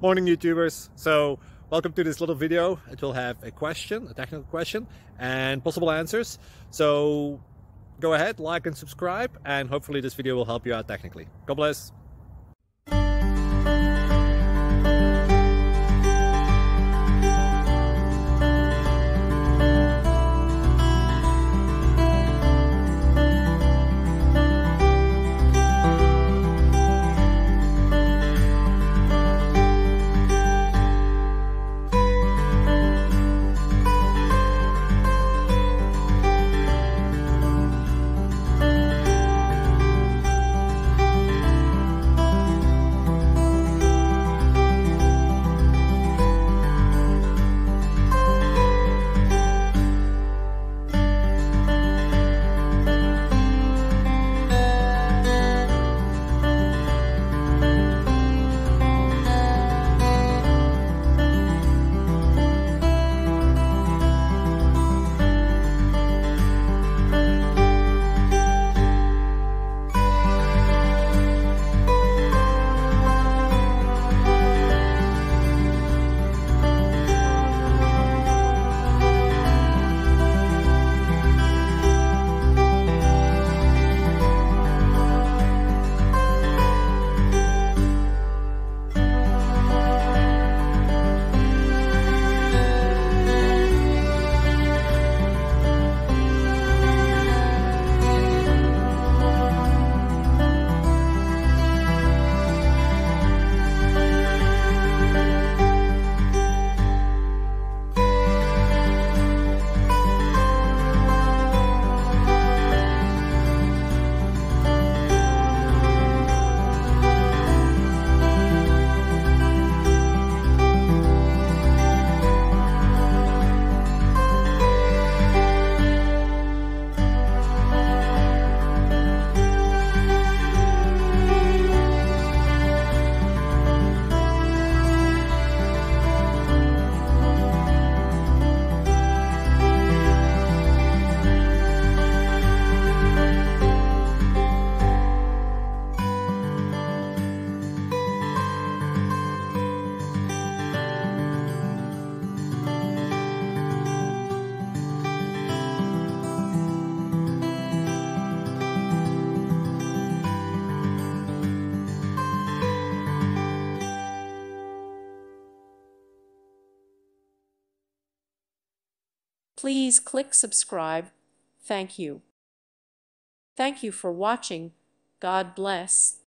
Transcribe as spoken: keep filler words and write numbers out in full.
Morning YouTubers. So welcome to this little video. It will have a question, a technical question, and possible answers. So go ahead, like and subscribe, and hopefully this video will help you out technically. God bless. Please click subscribe. Thank you. Thank you for watching. God bless.